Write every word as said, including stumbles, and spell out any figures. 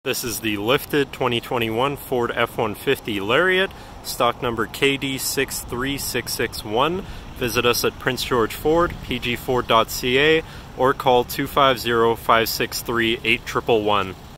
This is the lifted twenty twenty-one Ford F one fifty Lariat, stock number K D six three six six one. Visit us at Prince George Ford, P G Ford dot C A, or call two five zero, five six three, eight one one one.